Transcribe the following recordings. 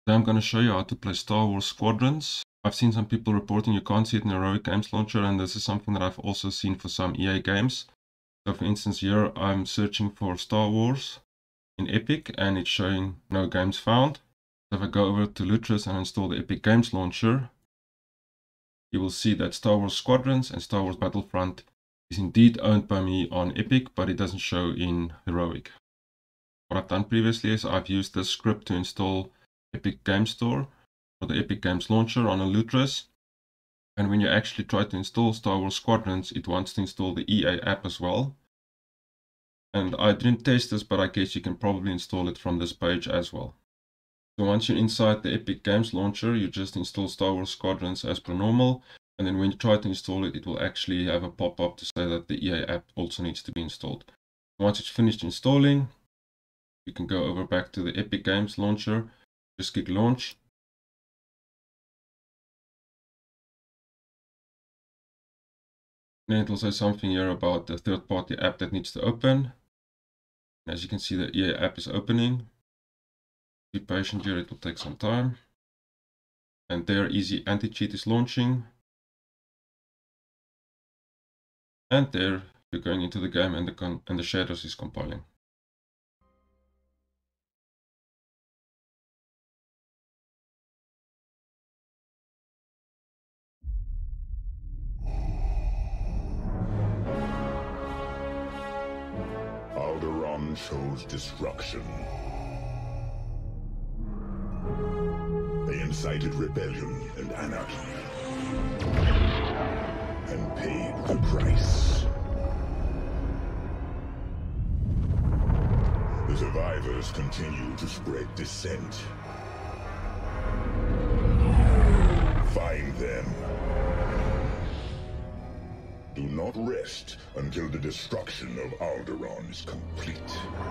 Today I'm going to show you how to play Star Wars Squadrons. I've seen some people reporting you can't see it in Heroic Games Launcher, and this is something that I've also seen for some EA games. So for instance here I'm searching for Star Wars in Epic and it's showing no games found. So if I go over to Lutris and install the Epic Games Launcher, you will see that Star Wars Squadrons and Star Wars Battlefront is indeed owned by me on Epic, but it doesn't show in Heroic. What I've done previously is I've used this script to install Epic Games Store or the Epic Games Launcher on a Lutris. And when you actually try to install Star Wars Squadrons, it wants to install the EA app as well. And I didn't test this, but I guess you can probably install it from this page as well. So once you're inside the Epic Games Launcher, you just install Star Wars Squadrons as per normal. And then when you try to install it, it will actually have a pop-up to say that the EA app also needs to be installed. Once it's finished installing, you can go over back to the Epic Games Launcher, just click Launch. Then it will say something here about the third-party app that needs to open. As you can see, the EA app is opening. Be patient here, it will take some time. And there, Easy Anti-Cheat is launching. And there, you're going into the game and the shadows is compiling. Alderaan chose destruction. They incited rebellion and anarchy, and paid the price. The survivors continue to spread dissent. Find them. Do not rest until the destruction of Alderaan is complete.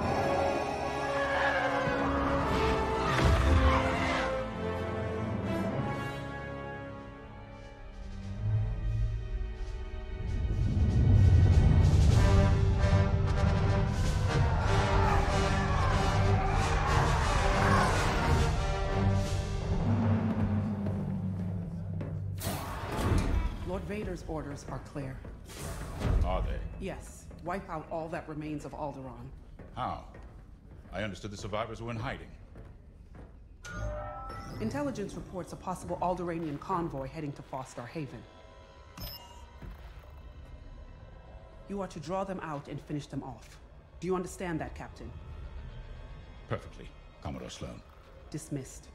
Lord Vader's orders are clear. Are they? Yes, wipe out all that remains of Alderaan. How? I understood the survivors were in hiding. Intelligence reports a possible Alderaanian convoy heading to Foster Haven. You are to draw them out and finish them off. Do you understand that, Captain? Perfectly, Commodore Sloan. Dismissed.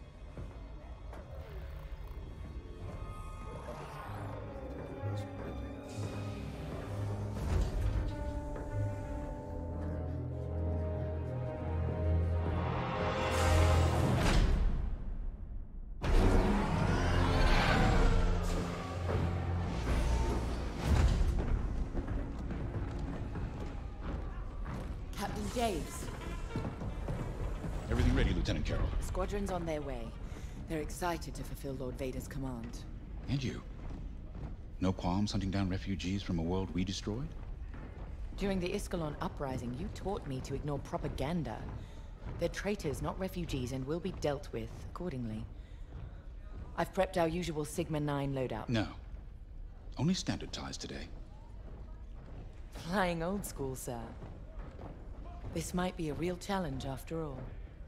Captain James. Everything ready, Lieutenant Carroll. The squadron's on their way. They're excited to fulfill Lord Vader's command. And you? No qualms hunting down refugees from a world we destroyed? During the Iskalon uprising, you taught me to ignore propaganda. They're traitors, not refugees, and will be dealt with accordingly. I've prepped our usual Sigma-9 loadout. No. Only standard ties today. Flying old school, sir. This might be a real challenge after all.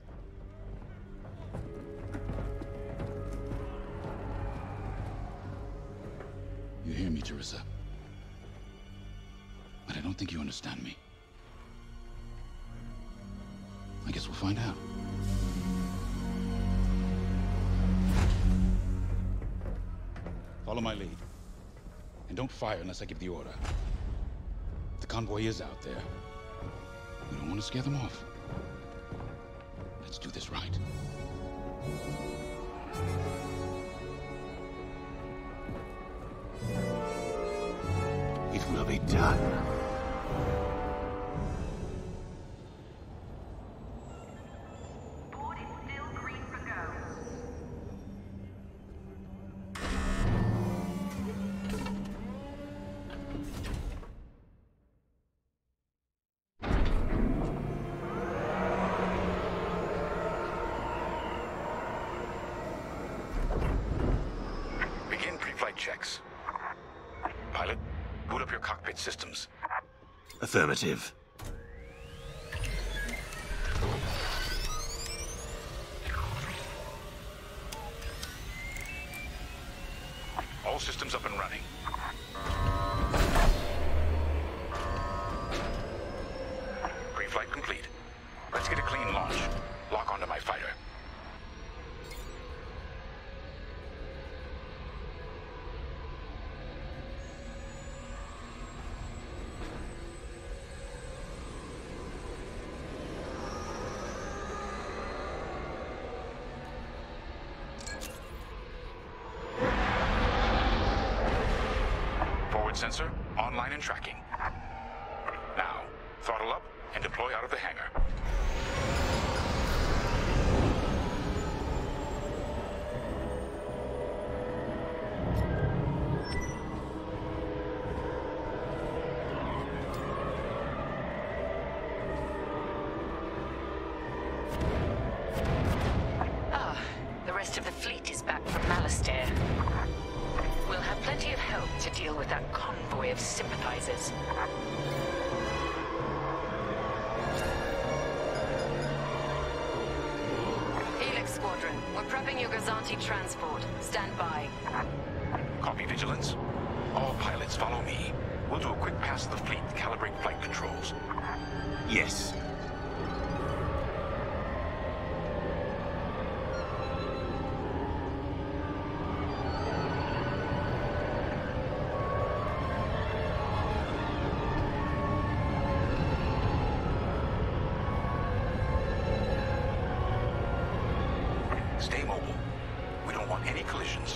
You hear me, Teresa? But I don't think you understand me. I guess we'll find out. Follow my lead. And don't fire unless I give the order. The convoy is out there. We don't want to scare them off. Let's do this right. It will be done. Board is still green for go. checks. Pilot, boot up your cockpit systems. Affirmative. All systems up and running. Pre-flight complete. Let's get a clean launch. Lock onto my fighter. Sensor online and tracking. Now, throttle up and deploy out of the hangar. Ah, the rest of the fleet is back from Malastare. We'll have plenty of help to deal with that convoy of sympathizers. Helix Squadron, we're prepping your Gazanti transport. Stand by. Copy, Vigilance. All pilots follow me. We'll do a quick pass of the fleet to calibrate flight controls. Yes. Stay mobile. We don't want any collisions.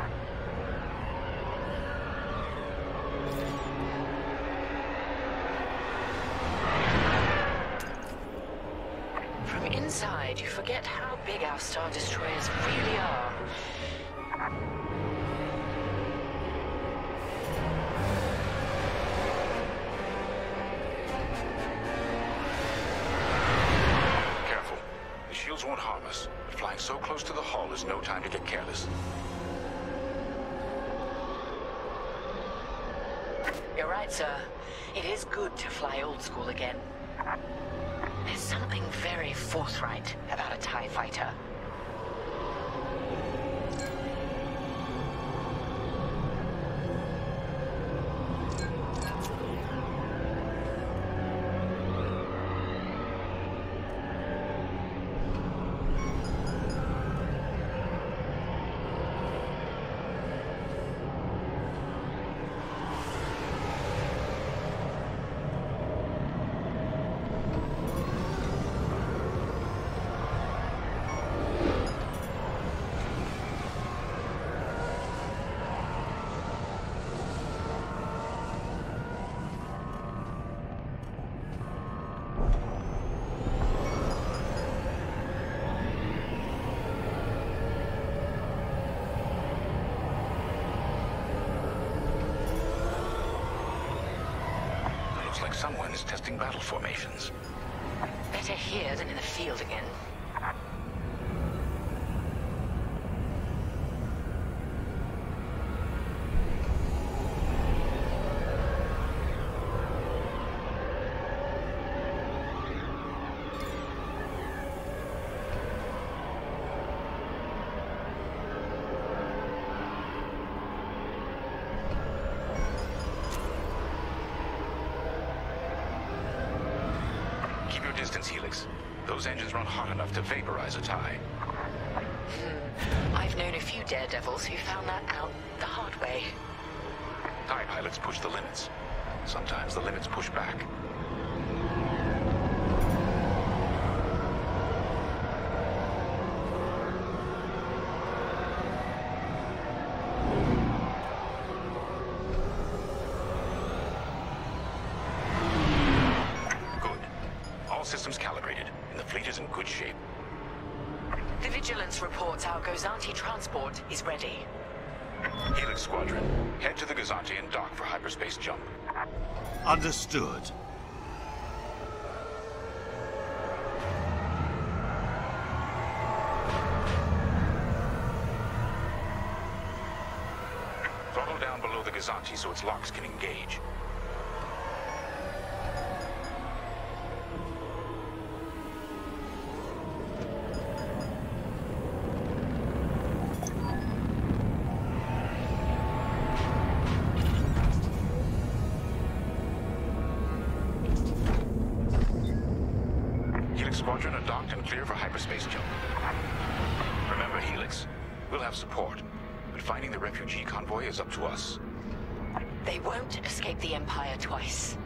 From inside, you forget how big our Star Destroyers really are. Careful. The shields won't harm us. But flying so close to the hull is no time to get careless. You're right, sir. It is good to fly old school again. There's something very forthright about a TIE fighter. Looks like someone is testing battle formations. Better here than in the field again. Keep your distance, Helix. Those engines run hot enough to vaporize a TIE. I've known a few daredevils who found that out the hard way. TIE pilots push the limits. Sometimes the limits push back. Good. All systems calibrated, and the fleet is in good shape. The Vigilance reports our Gozanti transport is ready. Helix Squadron, head to the Gazanti and dock for hyperspace jump. Understood. down below the Gazanti so its locks can engage. Helix Squadron are docked and clear for hyperspace jump. Remember, Helix, we'll have support, but finding the refugee convoy is up to us. They won't escape the Empire twice.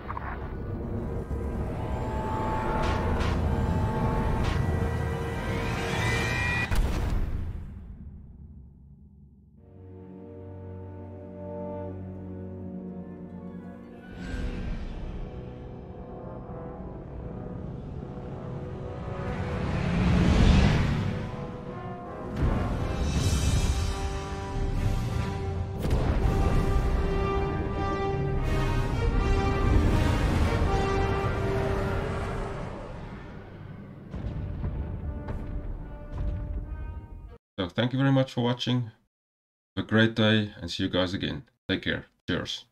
So thank you very much for watching. Have a great day and see you guys again. Take care. Cheers.